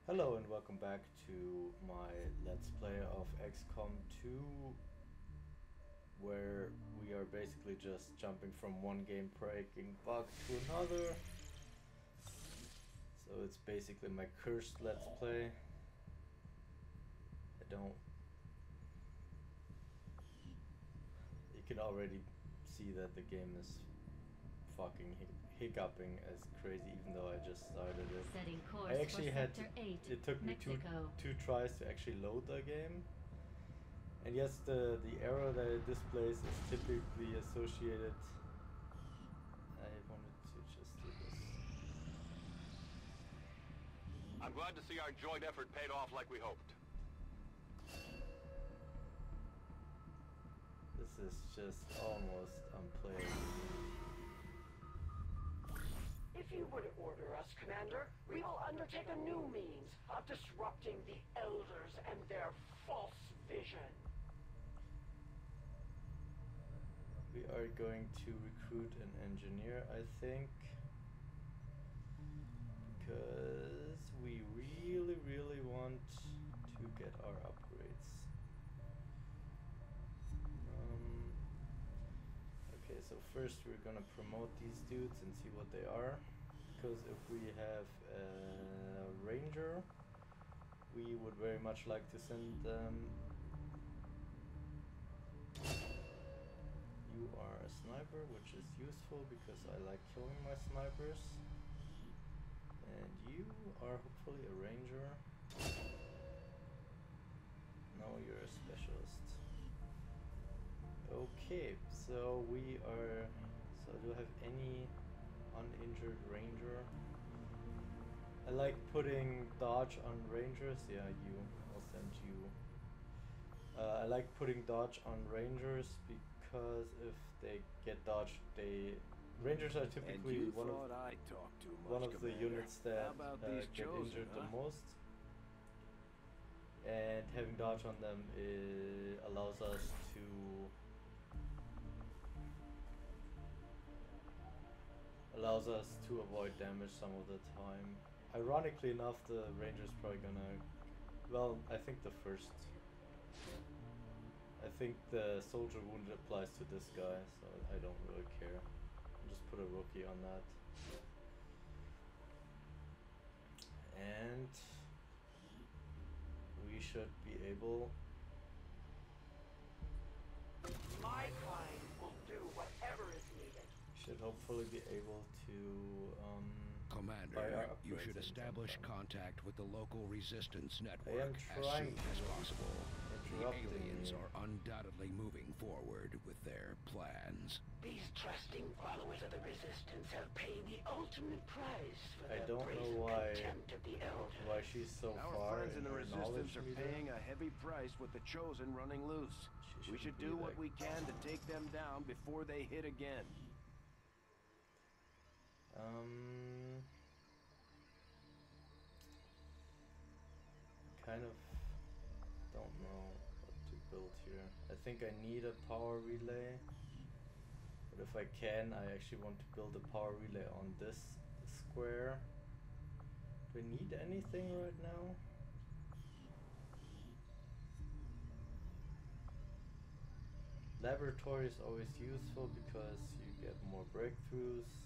Hello and welcome back to my Let's Play of XCOM 2, where we are basically just jumping from one game breaking bug to another. So it's basically my cursed Let's Play. You can already see that the game is fucking hiccuping as crazy, even though I just started it. Setting course I actually for had Sector 8, it took me Mexico. two tries to actually load the game. And yes, the error that it displays is typically associated. I wanted to just do this. I'm glad to see our joint effort paid off like we hoped. This is just almost unplayable. If you would order us, Commander, we will undertake a new means of disrupting the Elders and their false vision. We are going to recruit an engineer, I think, because we really want to get our upgrades. Okay, so first we're gonna promote these dudes and see what they are, because if we have a ranger, we would very much like to send them. You are a sniper, which is useful because I like killing my snipers. And you are hopefully a ranger. No, you're a specialist. Okay, so we are... So do I have any uninjured ranger? I like putting dodge on rangers. Yeah, you. I'll send you. I like putting dodge on rangers because if they get dodged, Rangers are typically one of the units that get injured the most. And having dodge on them allows us to avoid damage some of the time. Ironically enough, the ranger's probably gonna... Well, I think the soldier wound applies to this guy, so I don't really care. I'll just put a rookie on that. And we should be able... My kind will do whatever is needed. Should hopefully be able to Commander, you should establish contact with the local resistance network as soon as possible. The aliens are undoubtedly moving forward with their plans. These trusting followers of the Resistance have paid the ultimate price for I their don't know brazen contempt of the Elders. why she's so Our far friends in the her Resistance are knowledge paying meter. a heavy price with the Chosen running loose. She We should be do what like- we can to take them down before they hit again. Kind of don't know what to build here. I think I need a power relay, but if I can, I actually want to build a power relay on this square. Do I need anything right now? Laboratory is always useful because you get more breakthroughs.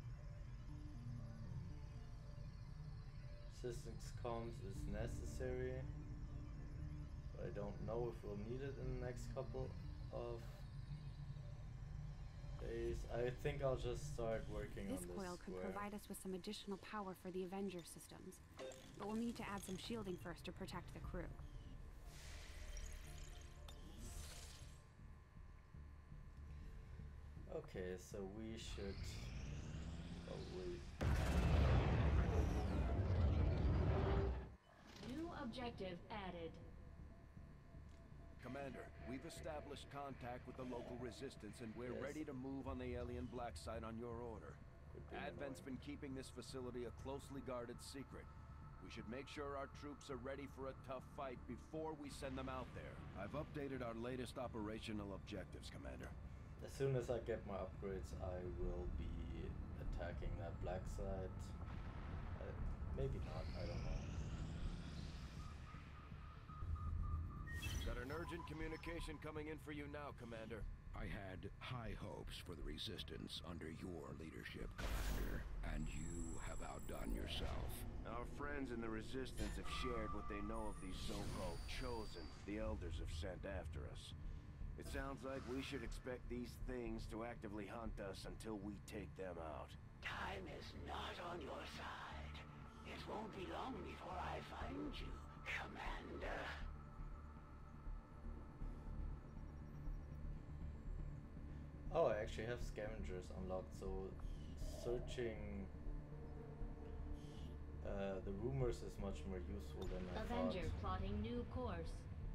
Systems comms is necessary, but I don't know if we'll need it in the next couple of days. I think I'll just start working This on this coil could square. provide us with some additional power for the Avenger systems, but we'll need to add some shielding first to protect the crew. Okay, so we should probably... New objective added. Commander, we've established contact with the local Resistance and we're Yes. ready to move on the alien black site on your order. Could be Advent's annoying. been keeping this facility a closely guarded secret. We should make sure our troops are ready for a tough fight before we send them out there. I've updated our latest operational objectives, Commander. As soon as I get my upgrades, I will be attacking that black site. Maybe not, I don't know. urgent communication coming in for you now, Commander. I had high hopes for the Resistance under your leadership, Commander, and you have outdone yourself. Our friends in the Resistance have shared what they know of these so-called Chosen the Elders have sent after us. It sounds like we should expect these things to actively hunt us until we take them out. Time is not on your side. It won't be long before I find you, Commander. Oh, I actually have scavengers unlocked, so searching the rumors is much more useful than I Avenger thought. plotting new course.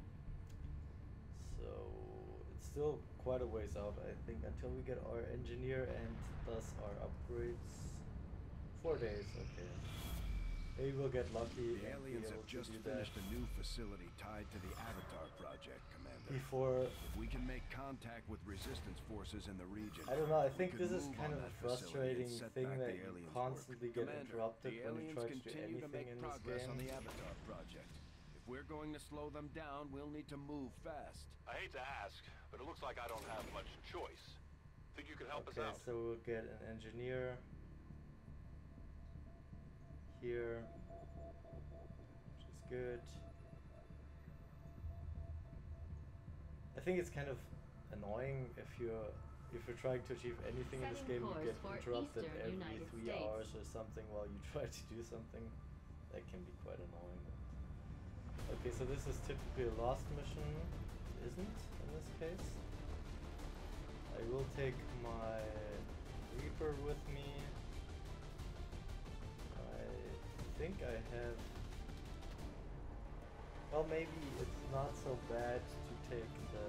So it's still quite a ways out, I think, until we get our engineer and thus our upgrades. 4 days, okay. Maybe we'll get lucky. The aliens have just finished a new facility tied to the Avatar project, Commander. Before if we can make contact with Resistance forces in the region, I don't know, I think this is kind of a frustrating thing that you constantly get interrupted when you try to do anything in this game. On the Avatar project. If we're going to slow them down, we'll need to move fast. I hate to ask, but it looks like I don't have much choice. Think you could help us out? Okay, so we'll get an engineer here, which is good. I think it's kind of annoying if you're trying to achieve anything in this game, you get interrupted every 3 hours or something while you try to do something. That can be quite annoying. Okay, so this is typically a lost mission. It isn't in this case. I will take my Reaper with me. I think I have... Well, maybe it's not so bad to take the...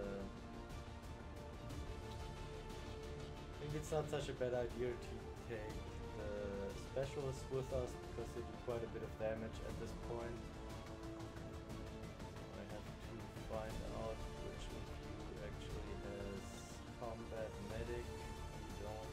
Maybe it's not such a bad idea to take the specialists with us because they do quite a bit of damage at this point. I have to find out which of you actually has combat medic. You don't.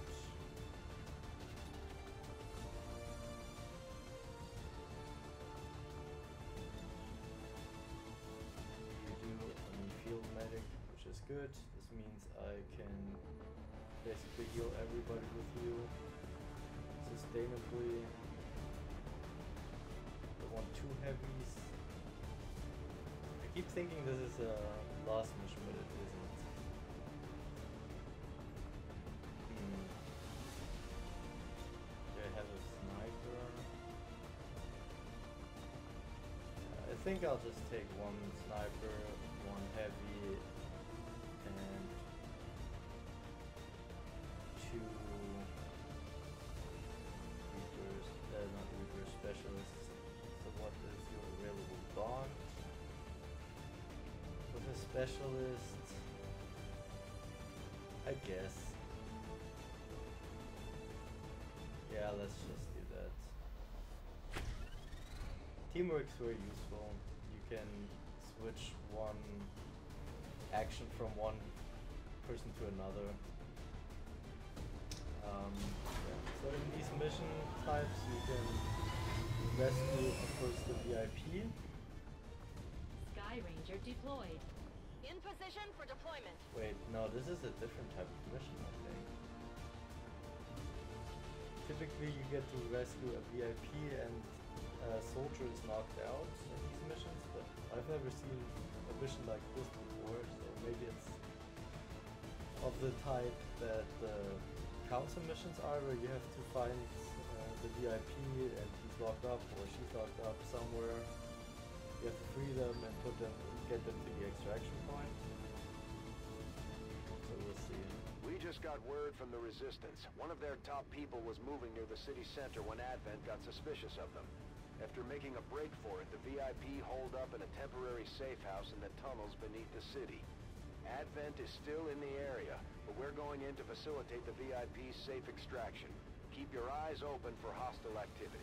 Field medic, which is good. This means I can basically heal everybody with you sustainably. I want 2 heavies. I keep thinking this is a last mission, but it isn't. Do I have a sniper? I think I'll just take 1 sniper, 1 heavy, and 2 Reapers, not Reaper specialists. So what is your available bond? With a specialist, I guess. Yeah, let's just do that. Teamwork's very useful. You can switch one action from one person to another. Yeah. So in these mission types you can rescue, of course, the VIP. Sky Ranger deployed. In position for deployment. Wait, no, this is a different type of mission, I think. Typically you get to rescue a VIP and a soldier is knocked out in these missions, but I've never seen a mission like this before, so maybe it's of the type that the council missions are, where you have to find the VIP and he's locked up or she's locked up somewhere. You have to free them and get them to the extraction point. So we'll see. We just got word from the Resistance. One of their top people was moving near the city center when Advent got suspicious of them. After making a break for it, the VIP holed up in a temporary safe house in the tunnels beneath the city. Advent is still in the area, but we're going in to facilitate the VIP's safe extraction. Keep your eyes open for hostile activity.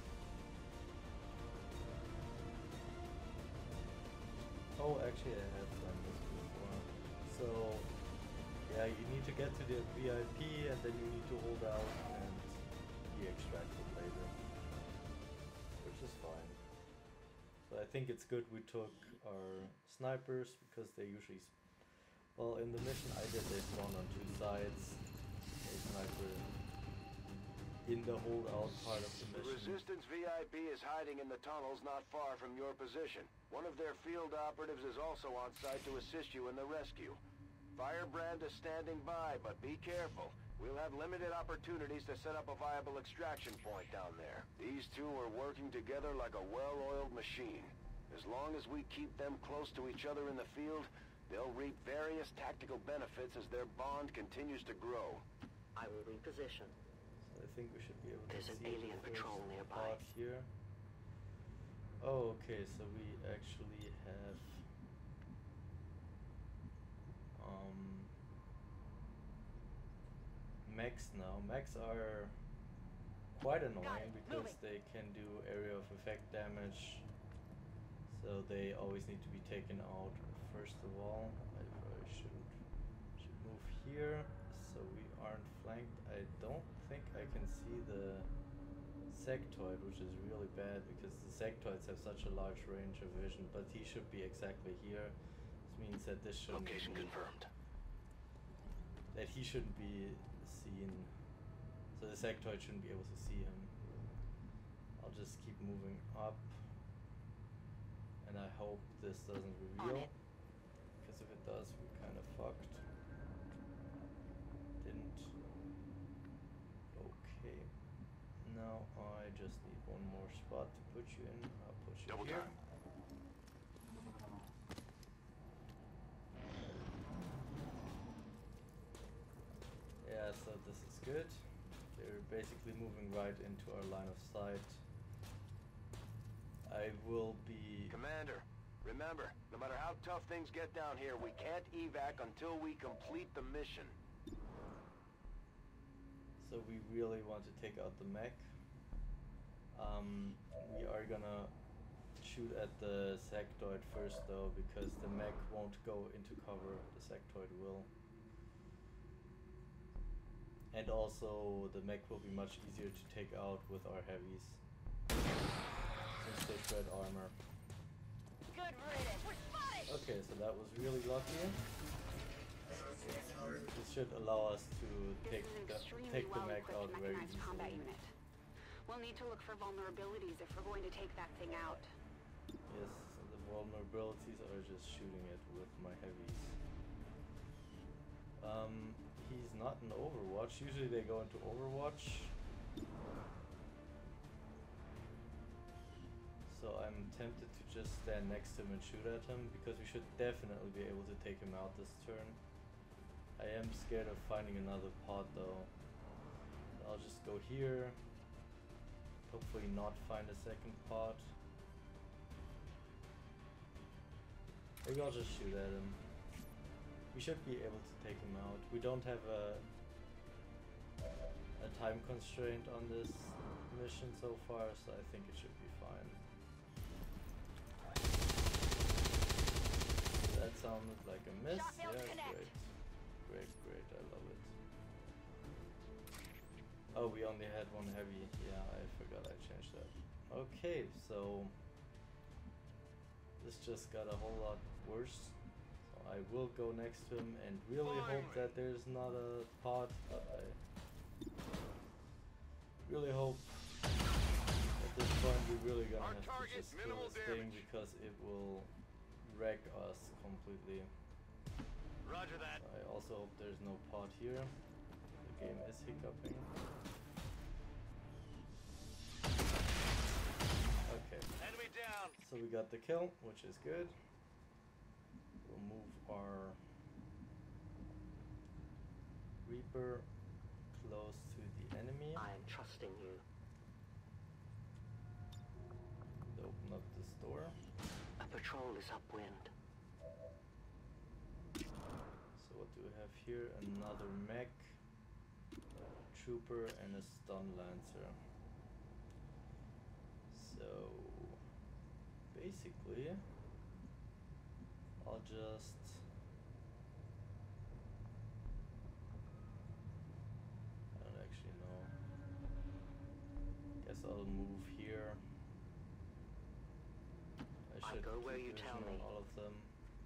Oh, actually I have done this before. So, yeah, you need to get to the VIP and then you need to hold out and be extracted later. Which is fine. So I think it's good we took our snipers because they usually, well, in the mission I did, they spawn on two sides. A sniper in the holdout part of the mission. The Resistance VIP is hiding in the tunnels not far from your position. One of their field operatives is also on site to assist you in the rescue. Firebrand is standing by, but be careful. We'll have limited opportunities to set up a viable extraction point down there. These two are working together like a well-oiled machine. As long as we keep them close to each other in the field, they'll reap various tactical benefits as their bond continues to grow. I will reposition. So I think we should be able There's to an see alien the patrol first nearby. part here. Oh, okay, so we actually have mechs now. Mechs are quite annoying because they can do area of effect damage, so they always need to be taken out. First of all, I should move here so we aren't flanked. I don't think I can see the sectoid, which is really bad because the sectoids have such a large range of vision, but he should be exactly here. This means that this shouldn't Location confirmed. That he shouldn't be seen, so the sectoid shouldn't be able to see him. I'll just keep moving up, and I hope this doesn't reveal, because if it does, we're kind of fucked. Didn't. Okay. Now I just need one more spot to put you in. I'll put you Double here. time. Yeah, so this is good. They're basically moving right into our line of sight. I will be... Commander, remember, no matter how tough things get down here, we can't evac until we complete the mission. So we really want to take out the mech. We are gonna shoot at the sectoid first though, because the mech won't go into cover, the sectoid will. And also the mech will be much easier to take out with our heavies, since they shred armor. Good riddance. We're spotted! Okay, so that was really lucky. This should allow us to take the mech out very easily. Combat unit. We'll need to look for vulnerabilities if we're going to take that thing out. Yes, so the vulnerabilities are just shooting it with my heavies. He's not in Overwatch. Usually they go into Overwatch. So I'm tempted to just stand next to him and shoot at him, because we should definitely be able to take him out this turn. I am scared of finding another pod though. I'll just go here. Hopefully not find a second pod. Maybe I'll just shoot at him. We should be able to take him out. We don't have a time constraint on this mission so far, so I think it should be fine. That sounded like a miss. Yeah, great. Great, I love it. Oh, we only had one heavy. Yeah, I forgot I changed that. Okay, so this just got a whole lot worse. I will go next to him and really hope that there's not a pod, but I really hope at this point we're really gonna have to just kill this thing, because it will wreck us completely. Roger that. I also hope there's no pod here. The game is hiccuping. Okay. Enemy down. So we got the kill, which is good. We'll move our Reaper close to the enemy. I am trusting you. Open up this door. A patrol is upwind. So what do we have here? Another mech, a trooper, and a stun lancer. So basically, I'll just I don't actually know. Guess I'll move here. I should go where keep you vision tell on me. all of them.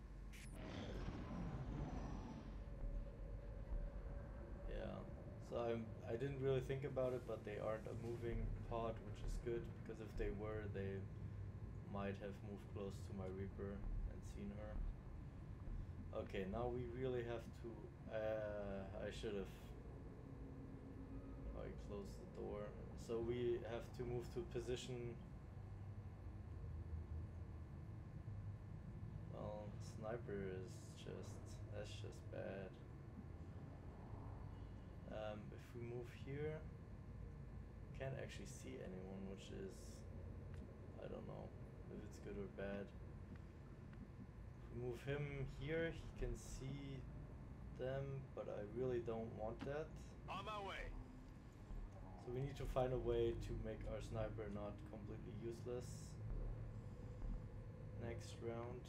Yeah, so I didn't really think about it, but they aren't a moving pod, which is good, because if they were, they might have moved close to my Reaper and seen her. Okay, now we really have to, I should have probably closed the door. So we have to move to position. Well, sniper is that's just bad. If we move here, can't actually see anyone, which is, I don't know if it's good or bad. If we move him here, he can see them, but I really don't want that. On my way. So we need to find a way to make our sniper not completely useless next round.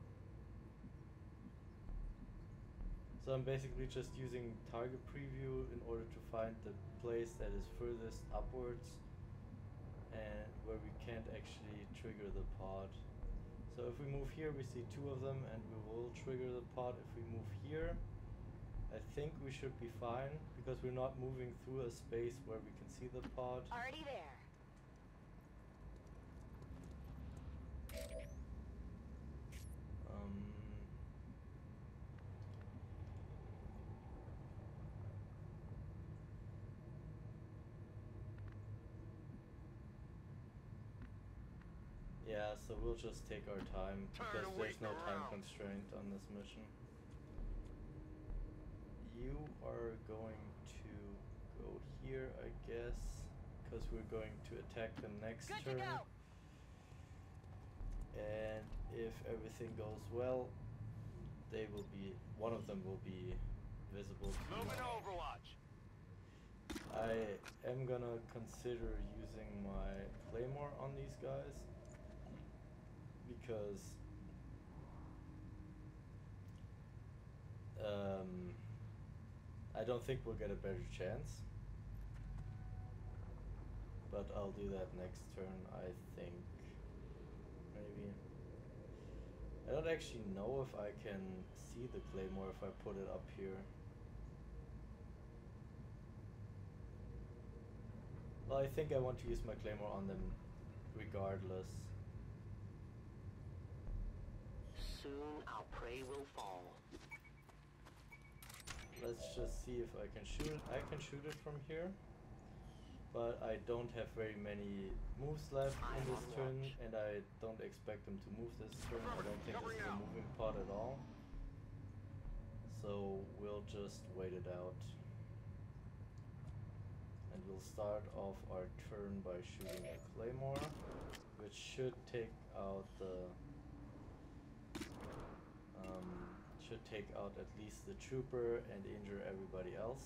So I'm basically just using target preview in order to find the place that is furthest upwards and where we can't actually trigger the pod. So if we move here, we see two of them and we will trigger the pod. If we move here, I think we should be fine because we're not moving through a space where we can see the pod. Already there. Yeah, so we'll just take our time because there's no time constraint on this mission. You are going to go here, I guess, because we're going to attack the next turn. And if everything goes well, they will be, one of them will be visible to me. Moving to Overwatch. I am gonna consider using my Claymore on these guys because I don't think we'll get a better chance, but I'll do that next turn, I think. Maybe. I don't actually know if I can see the Claymore if I put it up here. Well, I think I want to use my Claymore on them regardless. Soon our prey will fall. Let's just see if I can shoot it. I can shoot it from here, but I don't have very many moves left in this turn, and I don't expect them to move this turn. I don't think this is a moving pod at all. So we'll just wait it out. And we'll start off our turn by shooting a Claymore, which should take out the at least the trooper and injure everybody else.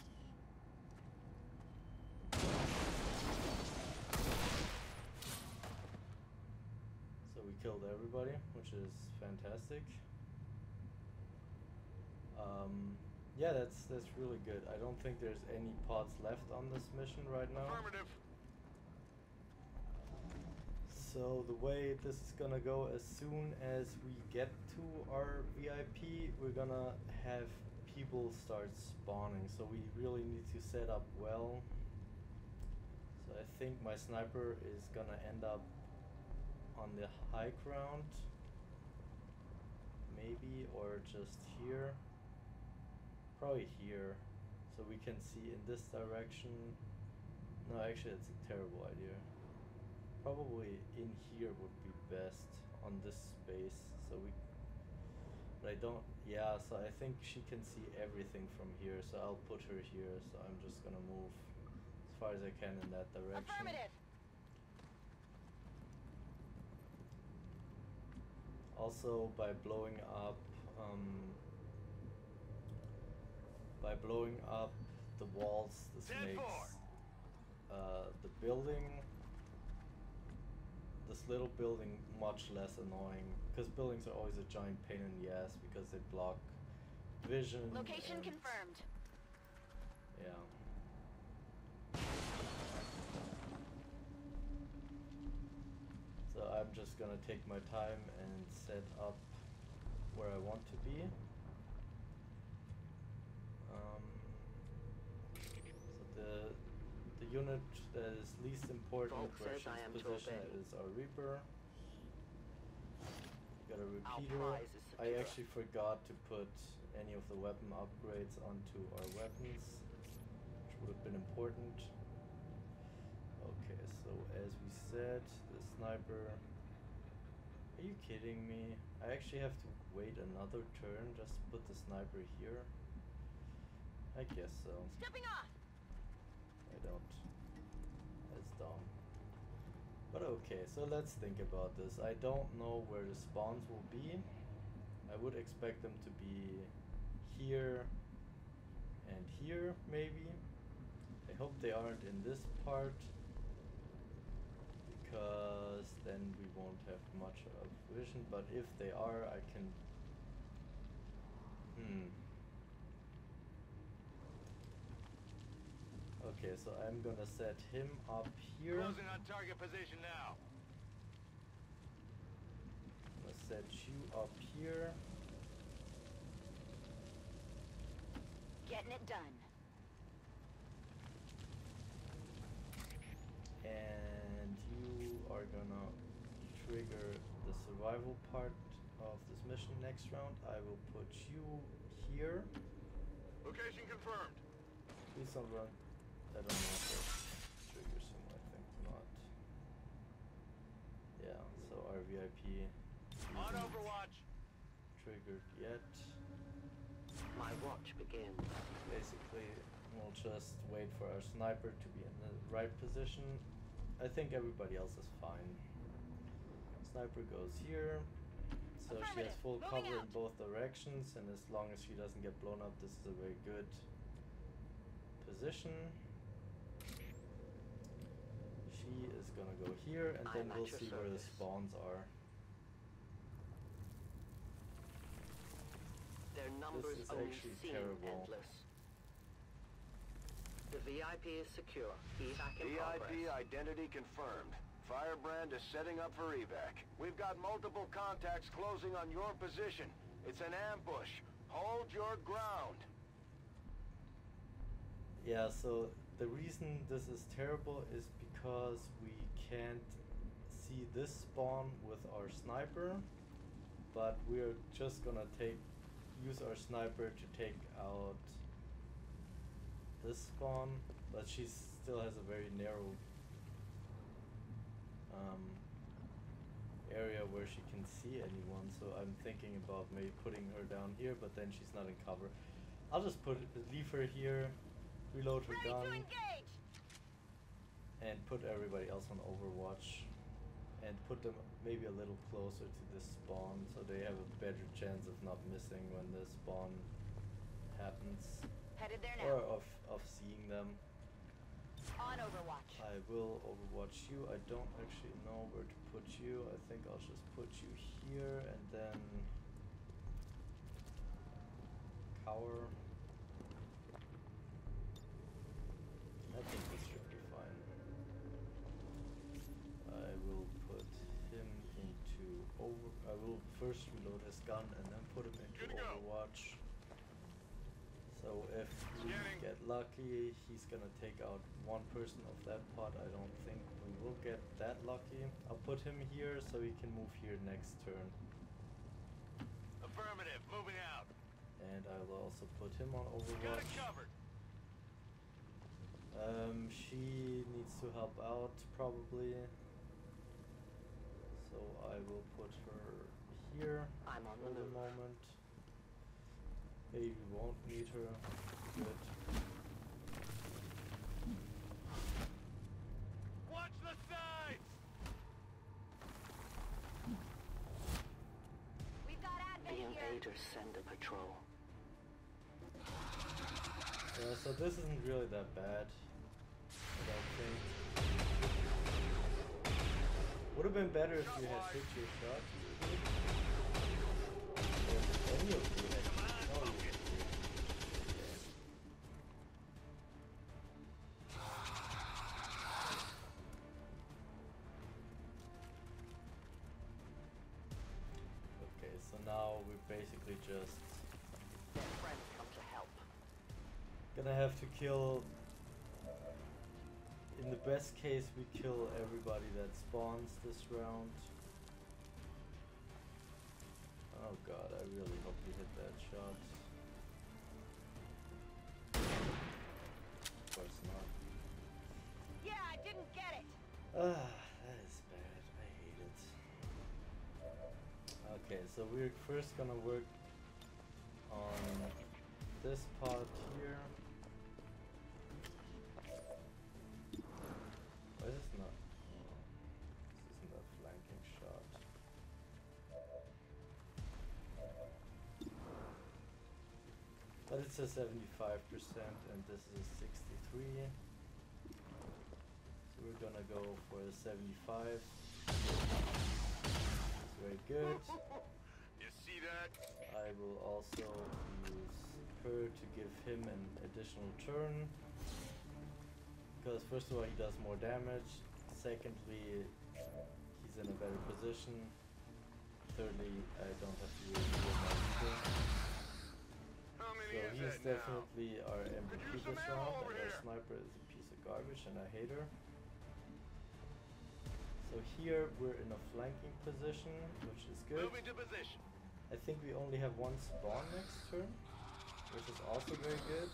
So we killed everybody, which is fantastic. Yeah, that's really good. I don't think there's any pods left on this mission right now. Affirmative. So the way this is gonna go, as soon as we get to our VIP, we're gonna have people start spawning. So we really need to set up well. So I think my sniper is gonna end up on the high ground, maybe, or just here. Probably here, so we can see in this direction. No, actually, it's a terrible idea. Probably in here would be best on this space. So we, but I don't. Yeah, so I think she can see everything from here. So I'll put her here. So I'm just gonna move as far as I can in that direction. Affirmative. Also, by blowing up the walls, this makes the building, this little building, much less annoying, because buildings are always a giant pain in the ass because they block vision. Location confirmed. Yeah. So I'm I'm just gonna take my time and set up where I want to be. So the unit that is least important where she's positioned is our Reaper. Got a repeater. I actually forgot to put any of the weapon upgrades onto our weapons, which would have been important. Okay, so as we said, the sniper. Are you kidding me? I actually have to wait another turn just to put the sniper here. I guess so. Stepping off. I don't. That's dumb. But okay, so let's think about this. I don't know where the spawns will be. I would expect them to be here and here, maybe. I hope they aren't in this part, because then we won't have much of vision. But if they are, I can... Okay, so I'm gonna set him up here. Closing on target position now. I'm gonna set you up here. Getting it done. And you are gonna trigger the survival part of this mission next round. I will put you here. Location confirmed. Please don't run. I don't know if that triggers him, I think not. Yeah, so our VIP On isn't Overwatch. triggered yet. My watch begins. Basically, we'll just wait for our sniper to be in the right position. I think everybody else is fine. Sniper goes here, so she has full cover in both directions, and as long as she doesn't get blown up, this is a very good position. She is gonna go here, and then we'll see where the spawns are. Their numbers This is only actually seem terrible. endless. The VIP is secure. Evac in VIP progress. identity confirmed. Firebrand is setting up for evac. We've got multiple contacts closing on your position. It's an ambush. Hold your ground. Yeah, so the reason this is terrible is because we can't see this spawn with our sniper, but we're just gonna use our sniper to take out this spawn, but she still has a very narrow area where she can see anyone, so I'm thinking about maybe putting her down here, but then she's not in cover. I'll just leave her here, reload her Ready gun, to engage. and put everybody else on Overwatch, and put them maybe a little closer to this spawn so they have a better chance of not missing when the spawn happens, Headed there now. or of seeing them. On Overwatch. I will Overwatch you. I don't actually know where to put you. I think I'll just put you here and then cower. I think this should be fine. I will put him into I will first reload his gun and then put him into Overwatch. So if we get lucky, he's gonna take out one person of that pot. I don't think we will get that lucky. I'll put him here so he can move here next turn. Affirmative. Moving out. And I will also put him on Got it Overwatch. covered. She needs to help out probably. So I will put her here I'm on for the the move. moment. Maybe we won't need her. Good. Watch the sides. We've got The advent here. invaders send a patrol. Yeah, so this isn't really that bad, I don't think. Would have been better if you had hit your shot. If any of you had no, you did. So now we're basically just Their friends come to help. gonna have to kill. In the best case, we kill everybody that spawns this round. Oh god, I really hope we hit that shot. Of course not. Yeah, I didn't get it. Ah, that is bad. I hate it. Okay, so we're first gonna work on this part here. Why is this not? Oh, this isn't a flanking shot. But it's a 75% and this is a 63. So we're gonna go for a 75. It's very good. You see that? I will also use her to give him an additional turn. Because first of all he does more damage. Secondly, he's in a better position. Thirdly, I don't have to really do my leader. How So many is he's that now? definitely our MVP Could use some this ammo round, over and our here. sniper is a piece of garbage and I hate her. So here we're in a flanking position, which is good. Moving to position. I think we only have one spawn next turn, which is also very good.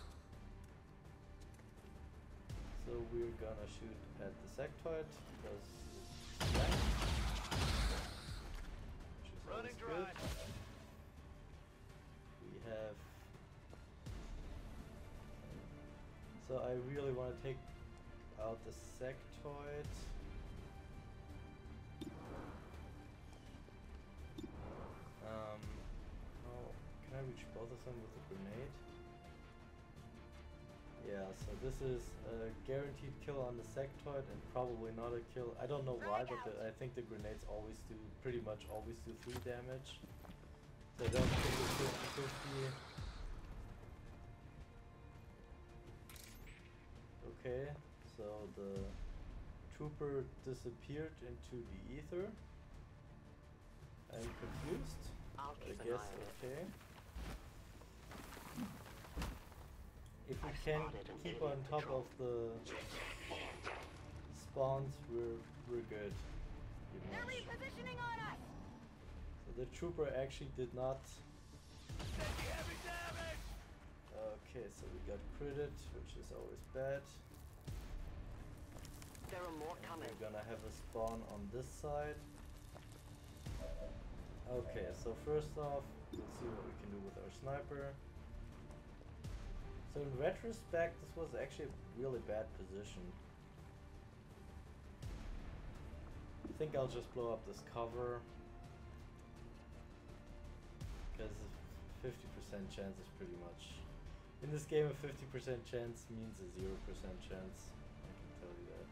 So we're gonna shoot at the sectoid because it's flanked, which is always Running good. dry. We have. So I really want to take out the sectoid. Oh, can I reach both of them with a grenade? Yeah, so this is a guaranteed kill on the sectoid and probably not a kill. I don't know why, but I think the grenades always do, pretty much always do 3 damage. So I don't think it's 50-50. Okay, so the trooper disappeared into the ether. I'm confused. I'll I keep an guess eye on it. okay. If we I can spotted an keep alien on top patrol. of the spawns, we're good. Pretty They're much. repositioning on us. So the trooper actually did not. Taking heavy damage. Okay, so we got critted, which is always bad. There are more And coming. we're gonna have a spawn on this side. Okay, so first off, we'll see what we can do with our sniper. So in retrospect, this was actually a really bad position. I think I'll just blow up this cover. Because 50% chance is pretty much... In this game, a 50% chance means a 0% chance. I can tell you that.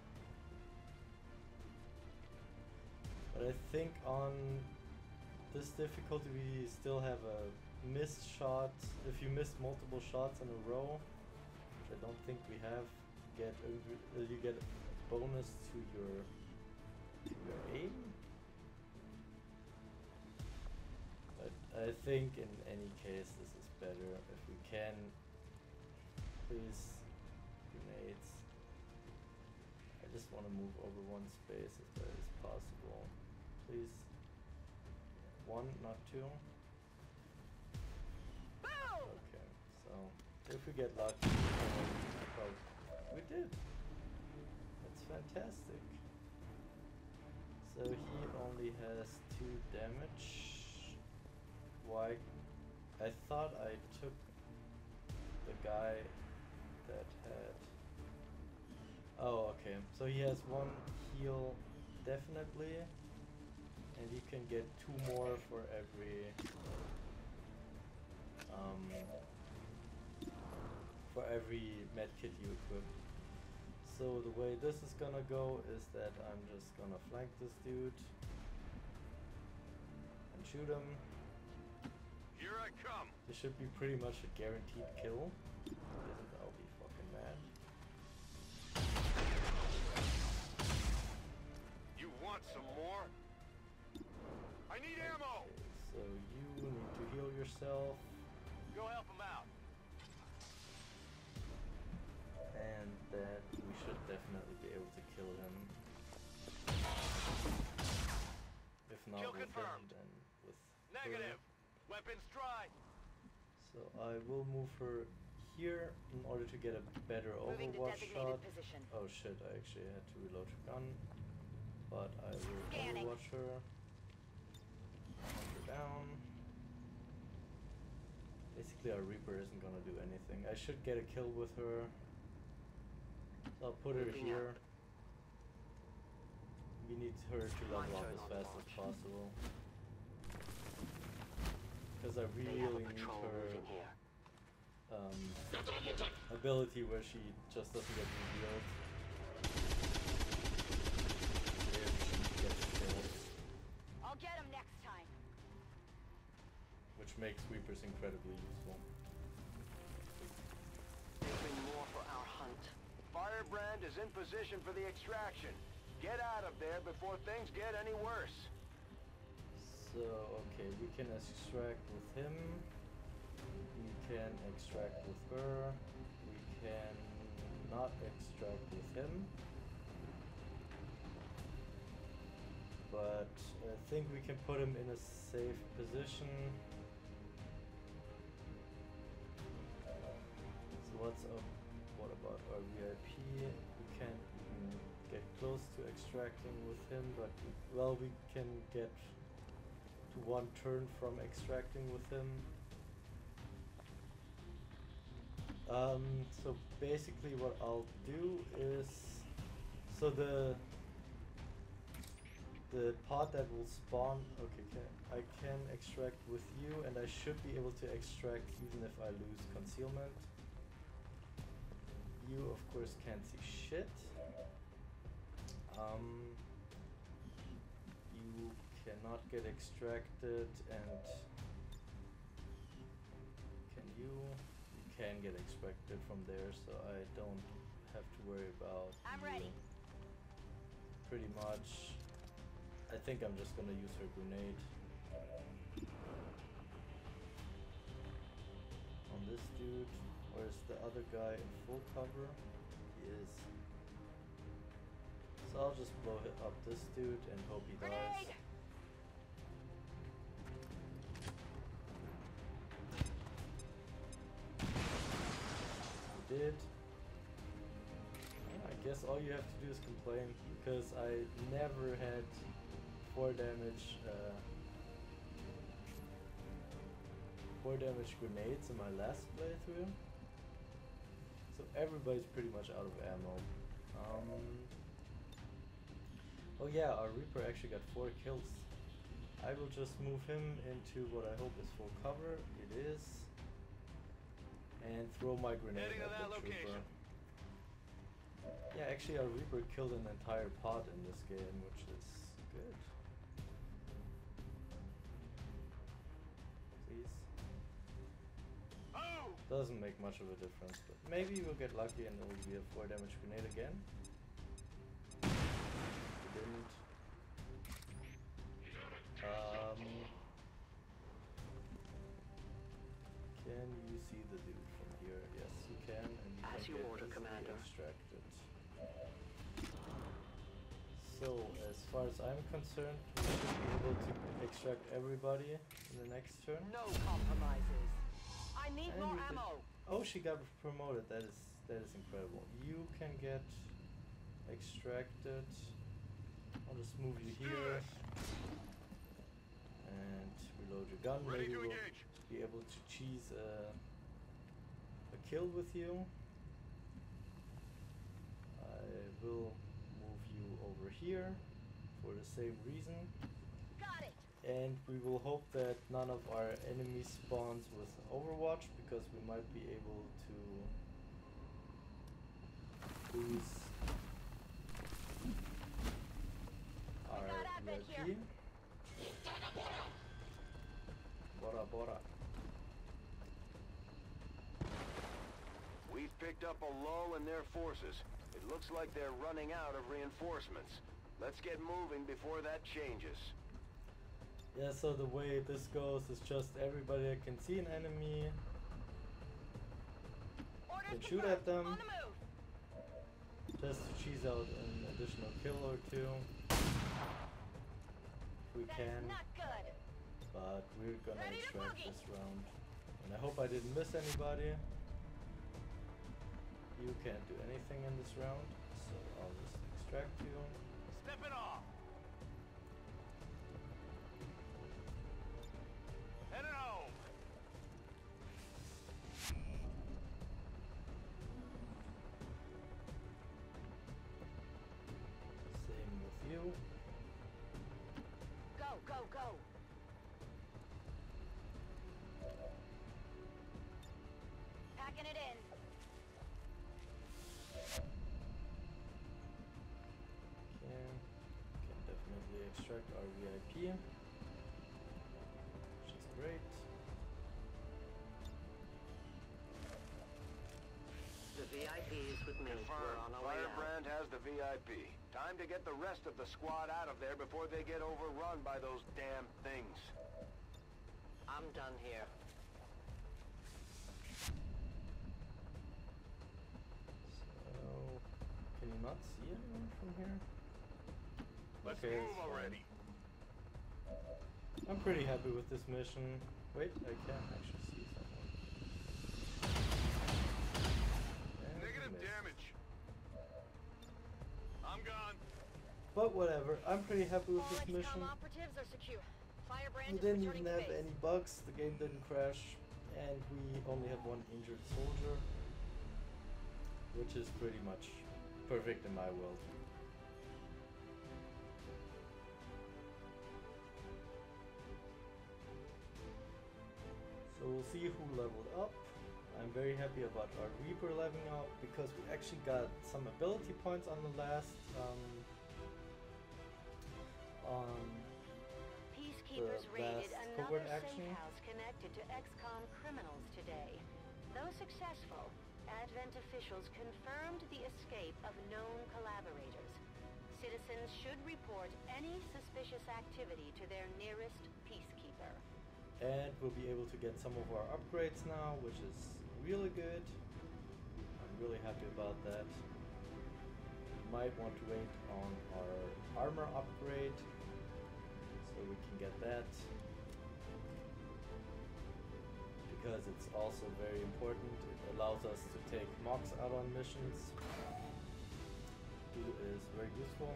But I think on this difficulty we still have a missed shot. If you miss multiple shots in a row, which I don't think we have, you get a bonus to your aim. But I think in any case this is better. If we can, please, grenades. I just want to move over one space if that is possible. Please. 1, not 2. Okay, so if we get lucky, we did. That's fantastic. So he only has 2 damage. Why? I thought I took the guy that had... Oh, okay. So he has 1 heal, definitely. And you can get 2 more for every medkit you equip. So the way this is gonna go is that I'm just gonna flank this dude and shoot him. Here I come. This should be pretty much a guaranteed kill. If it isn't, I'll be fucking mad. You want some more? I need ammo. Okay, So you need to heal yourself. Go help him out. And that we should definitely be able to kill him. If not Kill with confirmed. him, then with Negative. her. Weapons dry. So I will move her here in order to get a better Moving to overwatch designated shot. position. Oh shit, I actually had to reload her gun. But I will Scanning. overwatch her. Knock her down. Basically our Reaper isn't gonna do anything. I should get a kill with her. So I'll put her Moving here. out. We need her to My level up turn as on fast as launch. possible. Because I They have really a need patrol her moving here. ability where she just doesn't get revealed. If she gets killed. I'll get him next time. Which makes Reapers incredibly useful. There's been more for our hunt. Firebrand is in position for the extraction. Get out of there before things get any worse. So, okay, we can extract with him. We can extract with her. We can not extract with him. But I think we can put him in a safe position. So what's up? What about our VIP? We can't even get close to extracting with him, but well, we can get to one turn from extracting with him. So basically what I'll do is, so the pod that will spawn, okay, I can extract with you, and I should be able to extract even if I lose concealment. You of course can't see shit. You cannot get extracted, and can you? You can get extracted from there, so I don't have to worry about I'm you. ready. Pretty much. I think I'm just gonna use her grenade on this dude. Where's the other guy in full cover? He is. So I'll just blow up this dude and hope he dies. Grenade! He did. I guess all you have to do is complain, because I never had 4 damage grenades in my last playthrough. So everybody's pretty much out of ammo. Oh yeah, our Reaper actually got 4 kills. I will just move him into what I hope is full cover. It is. And throw my grenade Heading to at that the Trooper. location. Yeah, actually our Reaper killed an entire pod in this game, which is good. Please. Oh! Doesn't make much of a difference, but maybe we'll get lucky and it will be a 4 damage grenade again. We didn't. Can you see the dude from here? Yes, you can, and you As can you get order, easily Commander. extracted. So, as far as I'm concerned, we should be able to extract everybody in the next turn. No compromises. I need And more we did- ammo. Oh, she got promoted. That is incredible. You can get extracted. I'll just move you here and reload your gun. Ready Maybe to we'll engage. be able to cheese a kill with you. I will move you over here for the same reason. Got it. And we will hope that none of our enemies spawns with Overwatch, because we might be able to lose our got Advent VIP. here. Bora bora. We've picked up a lull in their forces. It looks like they're running out of reinforcements. Let's get moving before that changes. Yeah, so the way this goes is just everybody that can see an enemy can shoot at them. On the move. Just to cheese out an additional kill or two. We can. Not good. But we're gonna Ready to extract boogie. this round. And I hope I didn't miss anybody. You can't do anything in this round, so I'll just extract you. Step it off. Headed home. Same with you. Go, go, go. Packing it in. Can definitely extract our VIP, which is great. The VIP is with me. We're on our way out. Firebrand has the VIP. Time to get the rest of the squad out of there before they get overrun by those damn things. I'm done here. So, can you not see anyone from here? Let's Okay, move it's fine. already. I'm pretty happy with this mission. Wait, I can actually see someone. And Negative missed. damage. I'm gone. But whatever, I'm pretty happy with All this mission. XCOM operatives are secure. Firebrand We is didn't returning even to have base. any bugs, the game didn't crash, and we only had one injured soldier, which is pretty much perfect in my world. So we'll see who leveled up. I'm very happy about our Reaper leveling up because we actually got some ability points on the last Peacekeepers the raided last another covert safe action. house connected to XCOM criminals today. Though successful, Advent officials confirmed the escape of known collaborators. Citizens should report any suspicious activity to their nearest peacekeeper. And we'll be able to get some of our upgrades now, which is really good. I'm really happy about that. We might want to wait on our armor upgrade, so we can get that. Because it's also very important. It allows us to take mocks out on missions, who is very useful.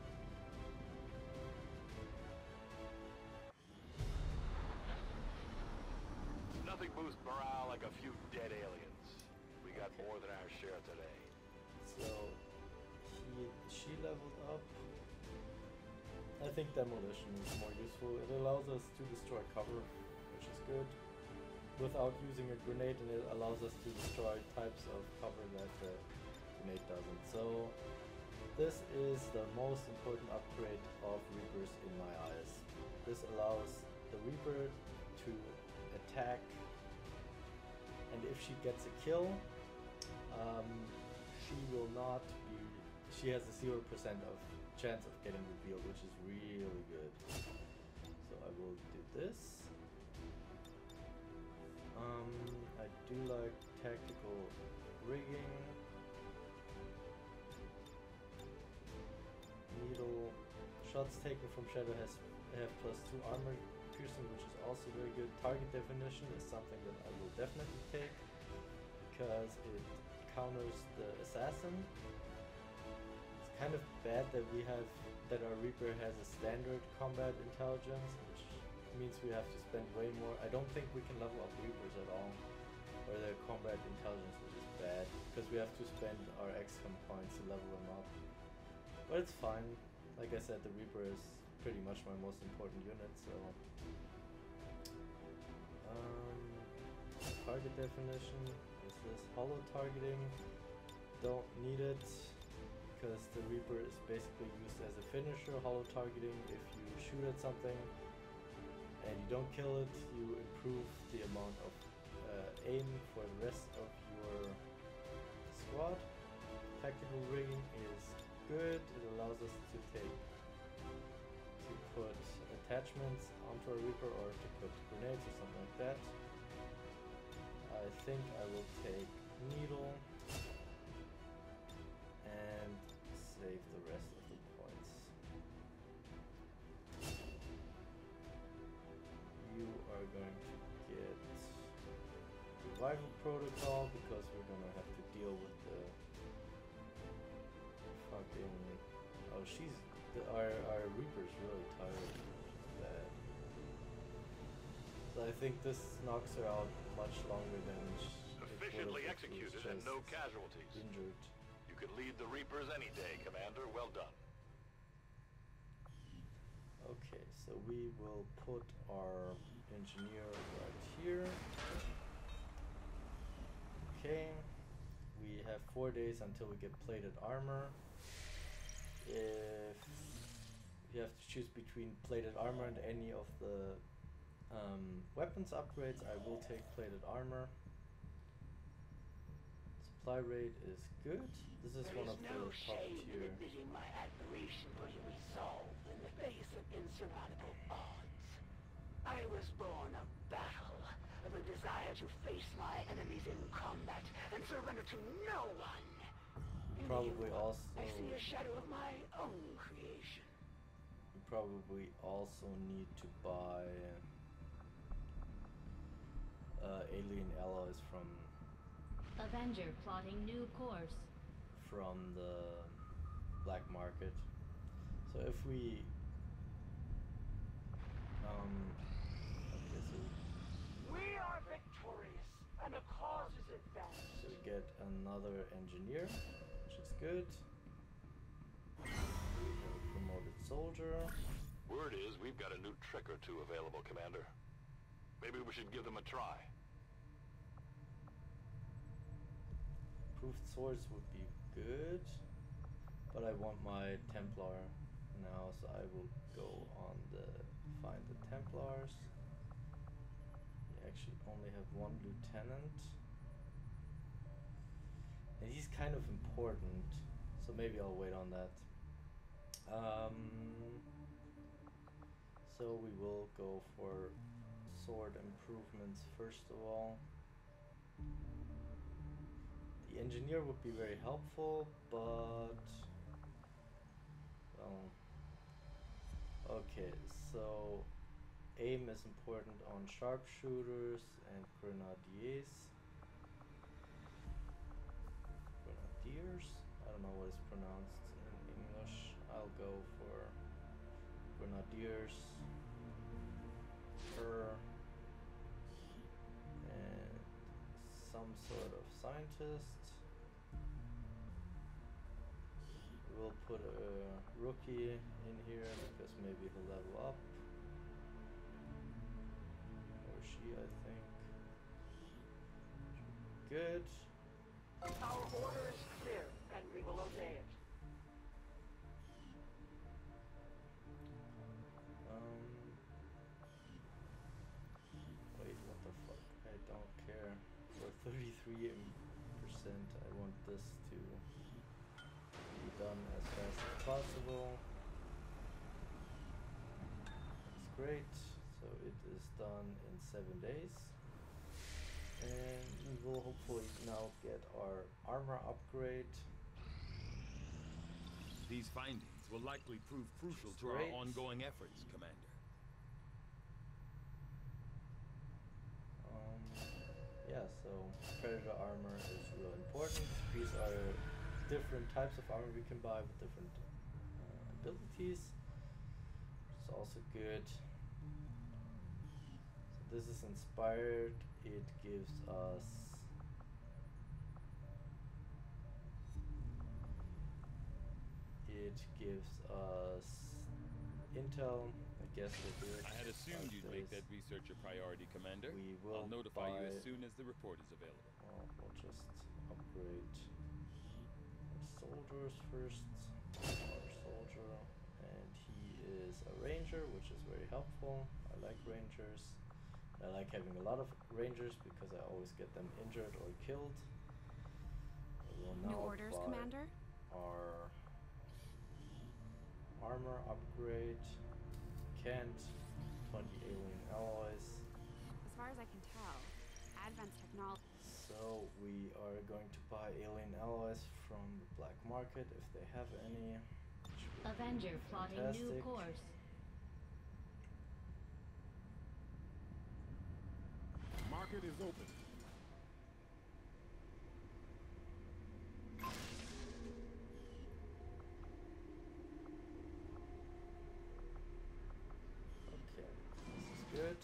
Nothing boosts morale like a few dead aliens. We got more than our share today. So she leveled up. I think demolition is more useful. It allows us to destroy cover, which is good, without using a grenade, and it allows us to destroy types of cover that the grenade doesn't. So this is the most important upgrade of Reapers in my eyes. This allows the Reaper to attack, and if she gets a kill, she will not be. She has a 0% of chance of getting revealed, which is really good. So I will do this. I do like tactical rigging. Needle shots taken from shadow have +2 armor piercing, which is also very good. Target definition is something that I will definitely take because it counters the assassin. It's kind of bad that our Reaper has a standard combat intelligence, which means we have to spend way more. I don't think we can level up Reapers at all, or their combat intelligence, which is bad because we have to spend our XCOM points to level them up. But it's fine. Like I said, the Reaper is pretty much my most important unit, so target definition is this hollow targeting. Don't need it because the Reaper is basically used as a finisher. Hollow targeting, if you shoot at something and you don't kill it, you improve the amount of aim for the rest of your squad. Tactical rigging is good. It allows us to put attachments onto a Reaper or to put grenades or something like that. I think I will take Needle and save the rest of the points. You are going to get Revival Protocol because we're gonna have to deal with the fucking... Oh, our Reaper's really tired of that. So I think this knocks her out much longer than efficiently executed and no casualties. Injured. You could lead the Reapers any day, Commander. Well done. Okay, so we will put our engineer right here. Okay, we have 4 days until we get plated armor. If you have to choose between plated armor and any of the weapons upgrades, I will take plated armor. Supply rate is good. This is one of the top tier. Admitting my admiration for your resolve in the face of insurmountable odds. I was born of battle, of a desire to face my enemies in combat and surrender to no one. Probably also. I see a shadow of my own creation. You probably also need to buy alien alloys from Avenger plotting new course. From the black market. So if we okay, so we are victorious and the cause is advanced. so we get another engineer, which is good. We have a promoted soldier. Word is we've got a new trick or two available, Commander. Maybe we should give them a try. Improved swords would be good, but I want my Templar now, so I will go on the find the Templars. We actually only have one lieutenant, and he's kind of important, so maybe I'll wait on that. So we will go for sword improvements first of all. The engineer would be very helpful, but well, okay, so aim is important on sharpshooters and grenadiers. Grenadiers? I don't know what is pronounced in English. I'll go for grenadiers. And some sort of scientist. We'll put a rookie in here because maybe he'll level up. Or she, I think. Good. Our order is clear, and we will obey it. Wait, what the fuck? I don't care. For 33%, I want this to be done as fast as possible. That's great. So it is done in 7 days. And we will hopefully now get our armor upgrade. These findings will likely prove crucial to our ongoing efforts, Commander. Yeah, so Predator armor is real important. These are different types of armor we can buy with different abilities. It's also good. So this is inspired. It gives us intel. I guess we'll do it. I had assumed you'd make that research a priority, Commander. We will I'll notify you as buy- soon as the report is available. Well, we'll just upgrade our soldiers first. Our soldier, and he is a ranger, which is very helpful. I like rangers. I like having a lot of rangers because I always get them injured or killed. We will New now orders, buy Commander? our armor upgrade. can't. 20 alien alloys. As far as I can tell, Advent's technology. So we are going to buy alien alloys from the black market if they have any. Avenger plotting new course. Market is open. Okay, this is good.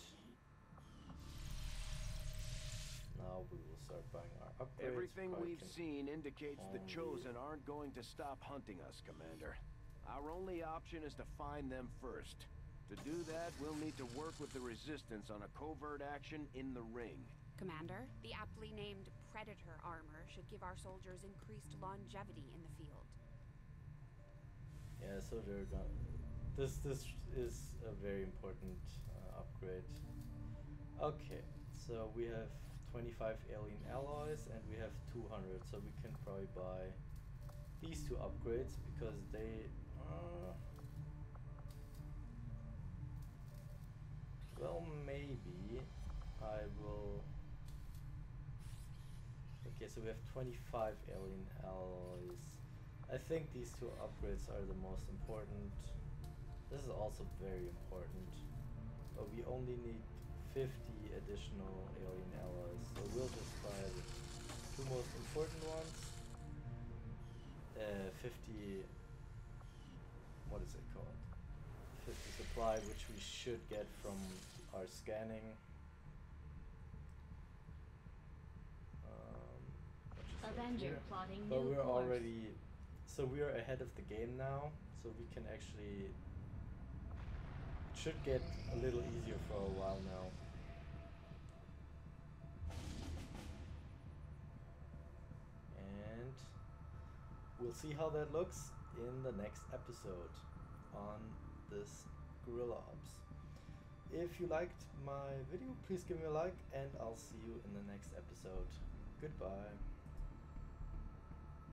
Now we will start buying our upgrades. Everything we've seen indicates the Chosen aren't going to stop hunting us, Commander. Our only option is to find them first. To do that, we'll need to work with the Resistance on a covert action in the ring. Commander, the aptly named Predator armor should give our soldiers increased longevity in the field. Yeah, so they're gonna... This is a very important upgrade. Okay, so we have 25 alien alloys and we have 200, so we can probably buy these two upgrades because they... well, maybe I will... Okay, so we have 25 alien alloys. I think these two upgrades are the most important. This is also very important. But we only need 50 additional alien alloys. So we'll just buy the two most important ones. 50... What is it called? 50 supply, which we should get from our scanning. Avenger plotting but new we're course. already, so we are ahead of the game now, so we can actually, it should get a little easier for a while now. And we'll see how that looks in the next episode on this Guerrilla Ops. If you liked my video, please give me a like and I'll see you in the next episode. Goodbye.